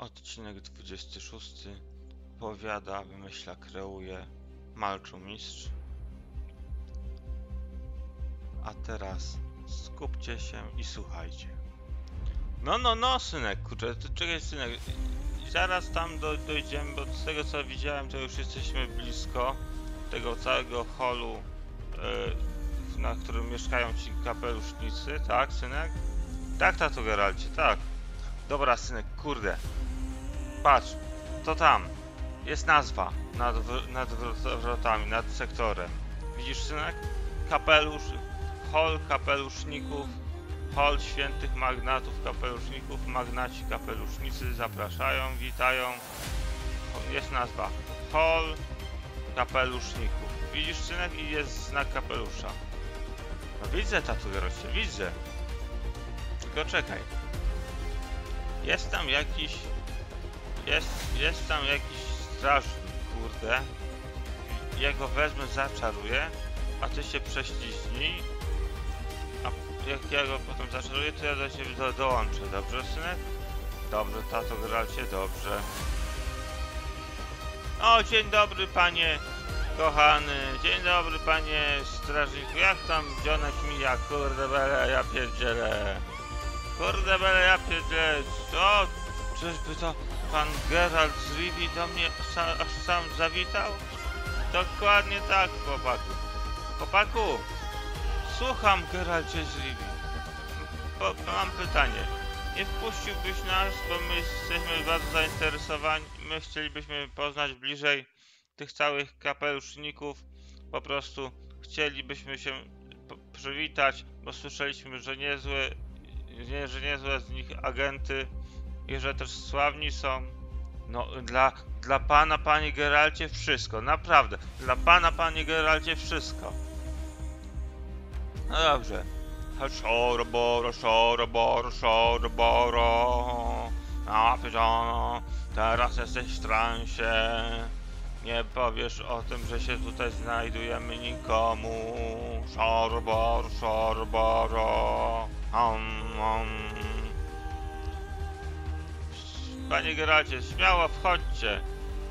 Odcinek 26. Powiada, wymyśla, kreuje Malczumistrz. A teraz skupcie się i słuchajcie. No, synek, kurczę, czekaj, synek. Zaraz tam dojdziemy, bo z tego co widziałem, to już jesteśmy blisko tego całego holu, na którym mieszkają ci kapelusznicy, tak, synek? Tak, tato Geralcie, tak. Dobra, synek, kurde. Patrz, to tam. Jest nazwa nad wrotami, nad sektorem. Widzisz, synek? Kapelusz, hol kapeluszników, hol świętych magnatów kapeluszników, magnaci kapelusznicy zapraszają, witają. Jest nazwa. Hol kapeluszników. Widzisz, synek? I jest znak kapelusza. No widzę, tato Geralcie, widzę. Tylko czekaj. Jest tam jakiś strażnik, kurde. Ja go wezmę, zaczaruję, a ty się prześliźnij. A jak ja go potem zaczaruję, to ja do ciebie dołączę. Dobrze, synek? Dobrze, tato Geralcie, dobrze. O, dzień dobry, panie kochany. Dzień dobry, panie strażniku. Jak tam dzionek mija? Kurde bele, ja pierdzielę. Kurde bele, ja pierdzielę. O, czyżby to pan Geralt z Rivii do mnie aż sam zawitał? Dokładnie tak, chłopaku. Chłopaku, słucham, Geralcie z Rivii. Mam pytanie. Nie wpuściłbyś nas, bo my jesteśmy bardzo zainteresowani. My chcielibyśmy poznać bliżej tych całych kapeluszników. Po prostu chcielibyśmy się przywitać, bo słyszeliśmy, że niezłe z nich agenty i że też sławni są. No, dla pana, panie Geralcie, wszystko. Naprawdę. Dla pana, panie Geralcie, wszystko. No dobrze. Teraz jesteś w transie. Nie powiesz o tym, że się tutaj znajdujemy nikomu. Panie Geralcie, śmiało wchodźcie.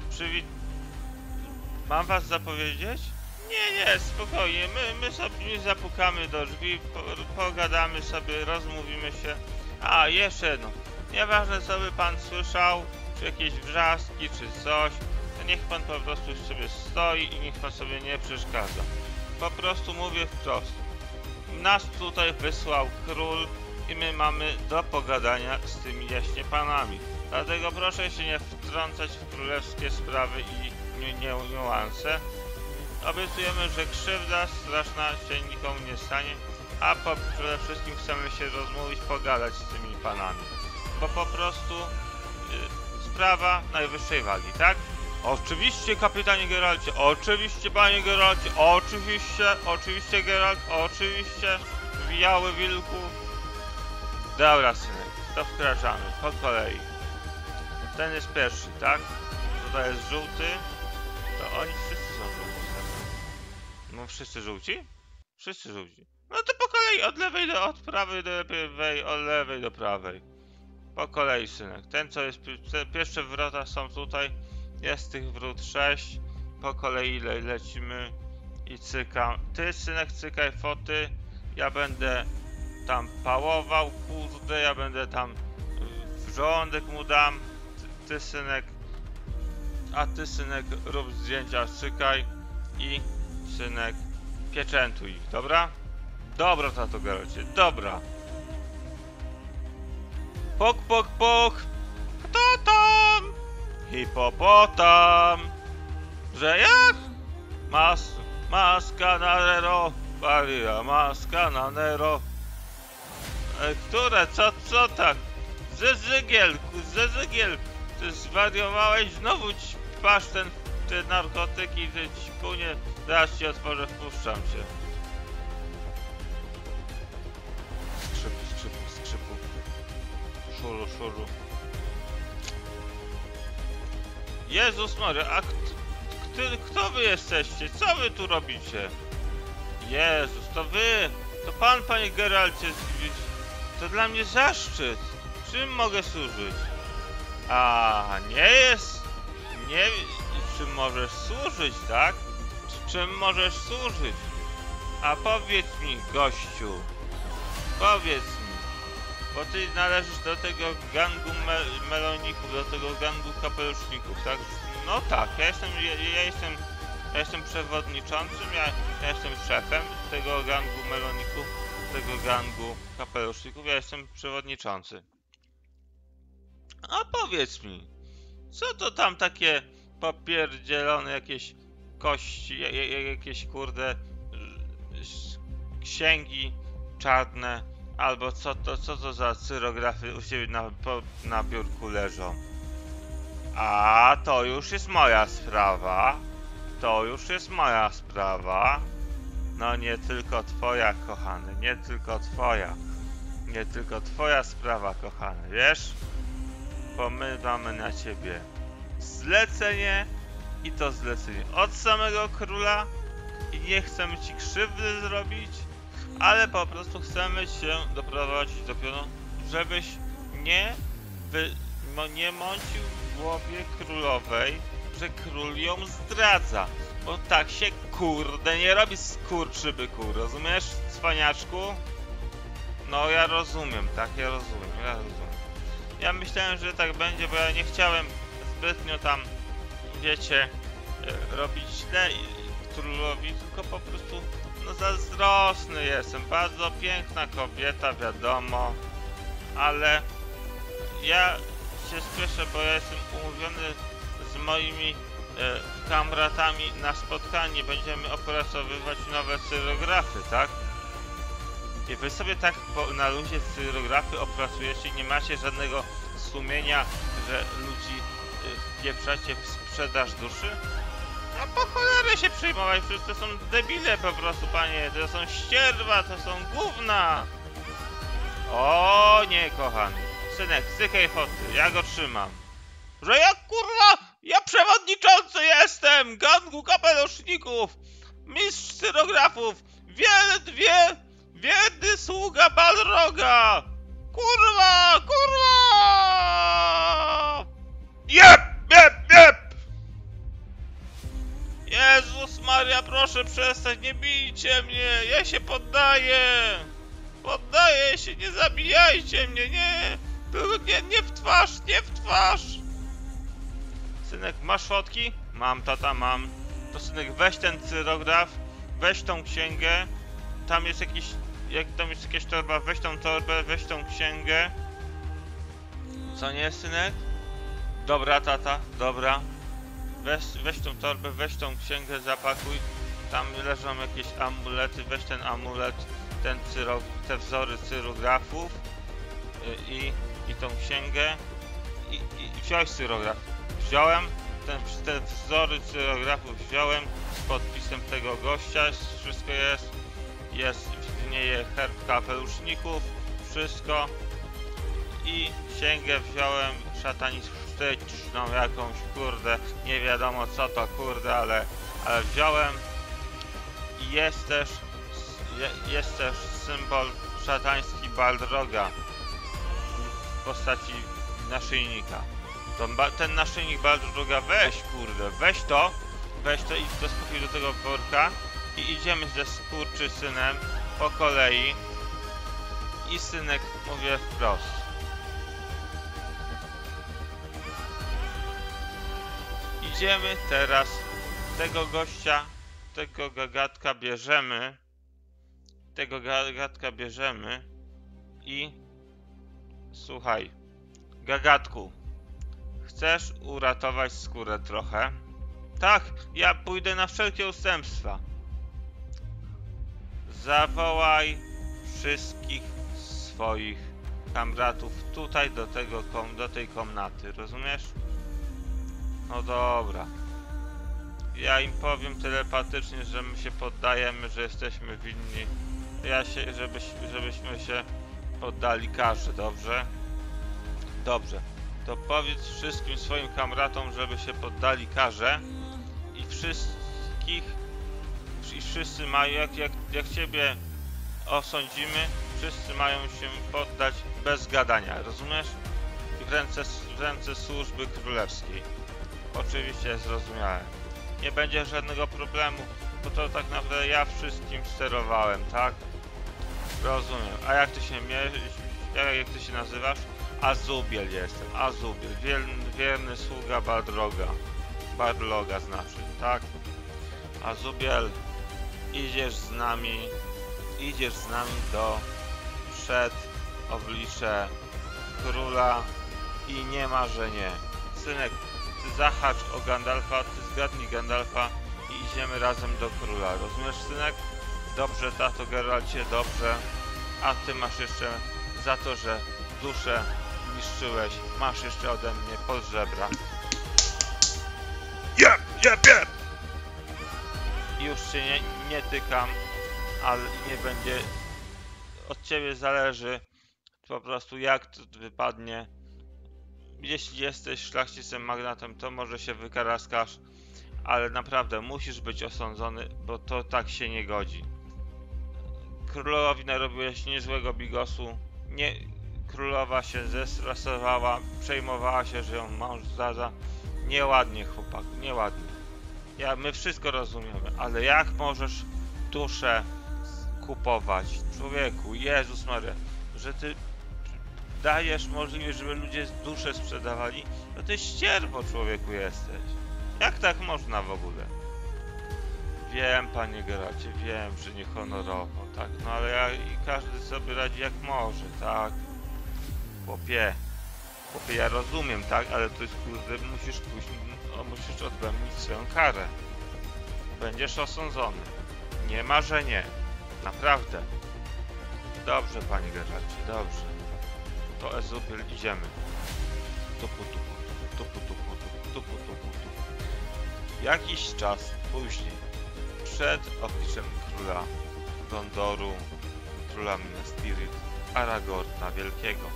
Mam was zapowiedzieć? Nie, spokojnie. My sobie zapukamy do drzwi, pogadamy sobie, rozmówimy się. A, jeszcze jedno. Nieważne, co by pan słyszał, czy jakieś wrzaski, czy coś, to niech pan po prostu sobie stoi i niech pan sobie nie przeszkadza. Po prostu mówię wprost. Nas tutaj wysłał król i my mamy do pogadania z tymi jaśnie panami. Dlatego proszę się nie wtrącać w królewskie sprawy i niuanse. Obiecujemy, że krzywda straszna się nikomu nie stanie, a przede wszystkim chcemy się rozmówić, pogadać z tymi panami. Bo po prostu sprawa najwyższej wagi, tak? Oczywiście, kapitanie Geralcie, oczywiście, panie Geralcie, oczywiście Geralt, oczywiście, biały wilku. Dobra, synek, to wkraczamy, po kolei. Ten jest pierwszy, tak? Tutaj jest żółty, to oni wszyscy są żółci. No wszyscy żółci? Wszyscy żółci. No to po kolei od prawej do lewej, od lewej do prawej. Po kolei, synek. Ten co jest, te pierwsze wrota są tutaj. Jest tych wrót 6. Po kolei lecimy i cykam. Ty, synek, cykaj foty. Ja będę tam pałował, kurde. Ja będę tam żołądek mu dam. Ty, synek. A ty, synek, rób zdjęcia, cykaj. I, synek, pieczętuj ich, dobra? Dobra, tato Geralcie, dobra. Pok. Kto tam? Hipopotam. Że jak? Maska na Nero. Maria, maska na Nero. Które? Co tak? Zezygiel. Ty zwariowałeś? Znowu pasz te narkotyki, te ćpunie. Zaraz ci otworzę, wpuszczam cię. Skrzypu. Szuru. Jezus Maria, a kto wy jesteście? Co wy tu robicie? Jezus, to wy! To pan, panie Geralcie, to dla mnie zaszczyt. Czym mogę służyć? A nie jest... Nie... Czym możesz służyć, tak? Czym możesz służyć? A powiedz mi, gościu. Powiedz mi. Bo ty należysz do tego gangu meloników, do tego gangu kapeluszników, tak? No tak, ja jestem przewodniczącym, ja jestem szefem tego gangu meloników, tego gangu kapeluszników, ja jestem przewodniczący. A powiedz mi, co to tam takie popierdzielone jakieś kości, jakieś kurde księgi czarne, albo co to za cyrografy u ciebie na biurku leżą? A to już jest moja sprawa. To już jest moja sprawa. No nie tylko twoja, kochany, nie tylko twoja. Nie tylko twoja sprawa, kochany, wiesz? Bo my mamy na ciebie zlecenie i to zlecenie od samego króla i nie chcemy ci krzywdy zrobić, ale po prostu chcemy cię doprowadzić do pionu, żebyś nie mącił w głowie królowej, że król ją zdradza, bo tak się kurde nie robi skurczybyku, rozumiesz, cwaniaczku? No ja rozumiem, tak, ja rozumiem. Ja myślałem, że tak będzie, bo ja nie chciałem zbytnio tam, wiecie, robić źle królowi, tylko po prostu, no zazdrosny jestem. Bardzo piękna kobieta, wiadomo, ale ja się spieszę, bo ja jestem umówiony z moimi kamratami na spotkanie. Będziemy opracowywać nowe cyrografy, tak? I wy sobie tak na luzie cyrografy opracujecie, nie macie żadnego sumienia, że ludzi wpieprzacie w sprzedaż duszy? A po cholerę się przejmować, przecież to są debile po prostu, panie, to są ścierwa, to są gówna! O nie, kochany, synek, stykaj foty, ja go trzymam. Że ja kurwa, ja przewodniczący jestem gangu kapeluszników, mistrz cyrografów, wierny sługa Balroga! Kurwa! Jep! Jezus Maria, proszę przestać, nie bijcie mnie, ja się poddaję! Poddaję się, nie zabijajcie mnie, nie! Nie w twarz! Synek, masz fotki? Mam, tata, mam. To synek, weź ten cyrograf, weź tą księgę, tam jest jakaś torba, weź tą torbę, weź tą księgę. Co nie, synek? Dobra, tata, dobra. Weź tą torbę, weź tą księgę, zapakuj. Tam leżą jakieś amulety, weź ten amulet, te wzory cyrografów i tą księgę i wziąłeś cyrograf. Wziąłem, te wzory cyrografów wziąłem z podpisem tego gościa, wszystko jest w niej herb kapeluszników, wszystko i księgę wziąłem szatanistyczną jakąś, kurde, nie wiadomo co to, kurde, ale wziąłem i jest też symbol szatański Balroga w postaci naszyjnika. Ten naszyjnik Balroga weź, kurde, weź to i do spokój do tego worka i idziemy ze skurczysynem po kolei i synek, mówię wprost. Idziemy teraz tego gościa, tego gagatka bierzemy i słuchaj, gagatku, chcesz uratować skórę trochę? Tak, ja pójdę na wszelkie ustępstwa. Zawołaj wszystkich swoich kamratów tutaj do tej komnaty, rozumiesz? No dobra. Ja im powiem telepatycznie, że my się poddajemy, że jesteśmy winni. Żebyśmy się poddali karze, dobrze? Dobrze. To powiedz wszystkim swoim kamratom, żeby się poddali karze i wszyscy mają, jak ciebie osądzimy, wszyscy mają się poddać bez gadania, rozumiesz? I w ręce służby królewskiej. Oczywiście zrozumiałem. Nie będzie żadnego problemu, bo to tak naprawdę ja wszystkim sterowałem, tak? Rozumiem. A jak ty się jak ty się nazywasz? Azubiel jestem. Azubiel. Wierny sługa Balroga. Barloga znaczy, tak? Azubiel, idziesz z nami przed oblicze króla i nie ma, że nie. Synek, ty zahacz o Gandalfa, ty zgadnij Gandalfa i idziemy razem do króla. Rozumiesz, synek? Dobrze, tato Geralcie, dobrze. A ty masz jeszcze za to, że duszę niszczyłeś, masz jeszcze ode mnie pod żebra. Jeb! Już cię nie tykam, ale nie będzie... Od ciebie zależy po prostu jak to wypadnie. Jeśli jesteś szlachcicem, magnatem, to może się wykaraskasz, ale naprawdę musisz być osądzony, bo to tak się nie godzi. Królowi narobiłeś niezłego bigosu. Królowa się zestresowała, przejmowała się, że ją mąż zdradza. Nieładnie, chłopak, nieładnie. My wszystko rozumiemy, ale jak możesz duszę kupować? Człowieku, Jezus Maria, że ty dajesz możliwość, żeby ludzie duszę sprzedawali? No ty ścierwo, człowieku, jesteś. Jak tak można w ogóle? Wiem, panie Geralcie, wiem, że niehonorowo, tak? No ale każdy sobie radzi jak może, tak? Chłopie, ja rozumiem, tak? Ale to jest, kurde, musisz pójść, musisz odbędzić swoją karę. Będziesz osądzony. Nie ma, że nie. Naprawdę. Dobrze, panie Geralcie, dobrze. To Ezubiel, idziemy. Tupu. Jakiś czas później, przed obliczem króla Gondoru, króla Minas Tirith, Aragorna Wielkiego,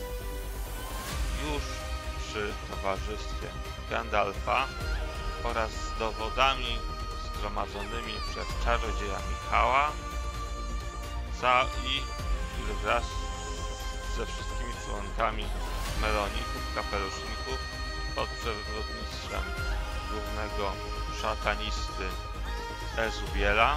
już przy towarzystwie Gandalfa oraz z dowodami zgromadzonymi przez czarodzieja Michała i wraz ze wszystkimi członkami meloników, kapeluszników pod przewodnictwem głównego szatanisty Ezubiela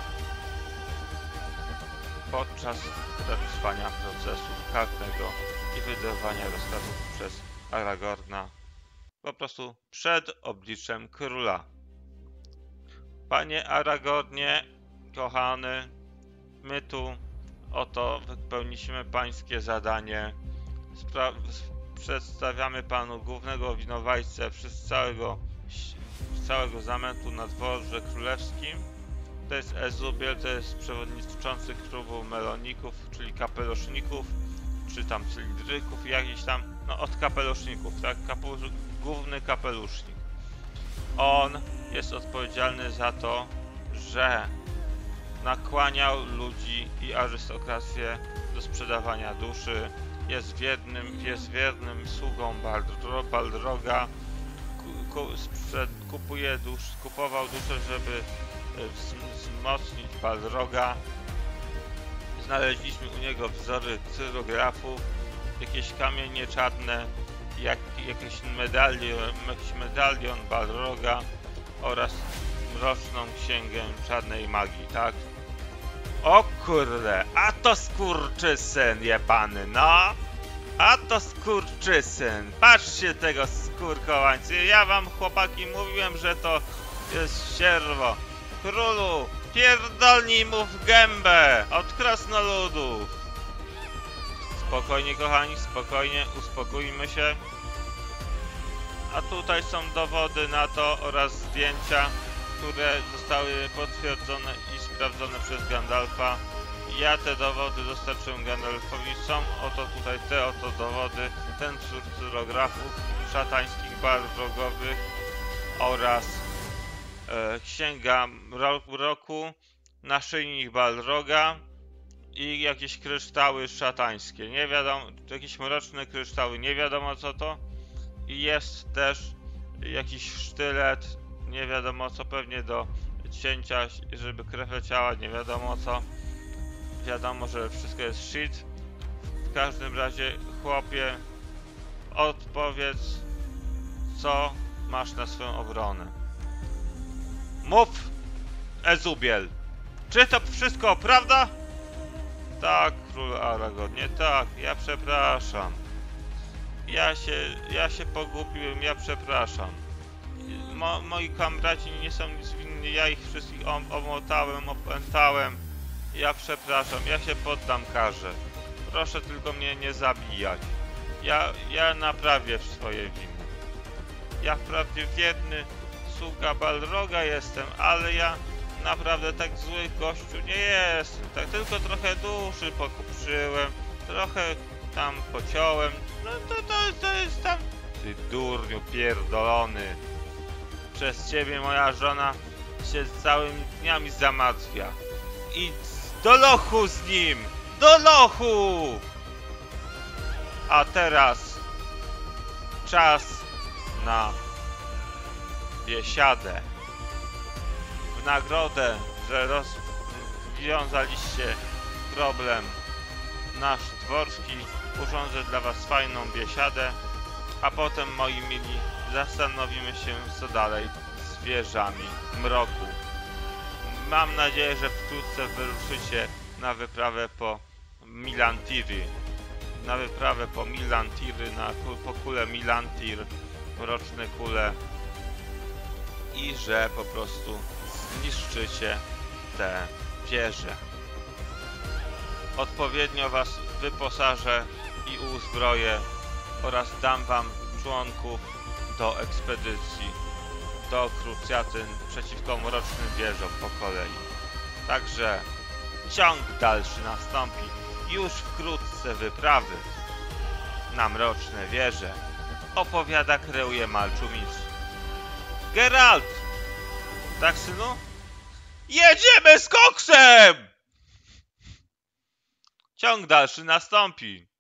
podczas trwania procesu karnego i wydawania rozkazów przez Aragorna po prostu przed obliczem króla. Panie Aragornie, kochany, my tu oto wypełniliśmy pańskie zadanie. Przedstawiamy panu głównego winowajcę całego zamętu na dworze królewskim. To jest Ezubiel, to jest przewodniczący klubu meloników, czyli kapeluszników, czy tam cylindryków, jakiś tam, no od kapeluszników, tak? Główny kapelusznik. On jest odpowiedzialny za to, że nakłaniał ludzi i arystokrację do sprzedawania duszy. Jest wiernym sługą Balroga. Kupował duszę, żeby wzmocnić Balroga. Znaleźliśmy u niego wzory cyrografów, jakieś kamienie czarne, jakiś medalion Balroga oraz mroczną księgę czarnej magii, tak? O kurde, a to skurczysyn jebany, no! A to skurczysyn! Patrzcie tego skurkowańca! Ja wam, chłopaki, mówiłem, że to jest sierwo. Królu, pierdolnij mu w gębę od krasnoludów! Spokojnie, kochani, spokojnie, uspokójmy się. A tutaj są dowody na to oraz zdjęcia, które zostały potwierdzone i sprawdzone przez Gandalfa. Ja te dowody dostarczyłem Gandalfowi. Są oto tutaj te oto dowody, ten wzór cyrografów szatańskich balrogowych oraz księga mroku, naszyjnik Balroga i jakieś kryształy szatańskie. Nie wiadomo, jakieś mroczne kryształy, nie wiadomo co to. I jest też jakiś sztylet, nie wiadomo co, pewnie do cięcia, żeby krew leciała, nie wiadomo co. Wiadomo, że wszystko jest shit. W każdym razie, chłopie, odpowiedz, co masz na swoją obronę. Mów, Ezubiel! Czy to wszystko prawda? Tak, król Aragonie, tak, ja przepraszam. Ja się pogubiłem, ja przepraszam. Moi kamraci nie są nic winni, ja ich wszystkich omotałem, opętałem. Ja przepraszam, ja się poddam karze. Proszę tylko mnie nie zabijać. Ja naprawię swoje winy. Ja wprawdzie wierny sługa Balroga jestem, ale ja naprawdę tak zły gościu nie jestem. Tak tylko trochę duszy pokupszyłem, trochę tam pociąłem. No to jest tam... Ty durniu pierdolony. Przez ciebie moja żona się całymi dniami zamartwia. Idź do lochu z nim! Do lochu! A teraz czas na biesiadę. W nagrodę, że rozwiązaliście problem nasz dworski, urządzę dla was fajną biesiadę, a potem, moi mili, zastanowimy się, co dalej z wieżami mroku. Mam nadzieję, że wkrótce wyruszycie na wyprawę po Milantiry. Na wyprawę po Milantiry, po kulę Milantir, mroczne kule, i że po prostu zniszczycie te wieże. Odpowiednio was wyposażę i uzbroję oraz dam wam członków do ekspedycji do Krucjatyn przeciwko mrocznym wieżom po kolei. Także ciąg dalszy nastąpi już wkrótce. Wyprawy na mroczne wieże opowiada, kreuje Malczumistrz. Geralt! Tak, synu? Jedziemy z koksem! Ciąg dalszy nastąpi.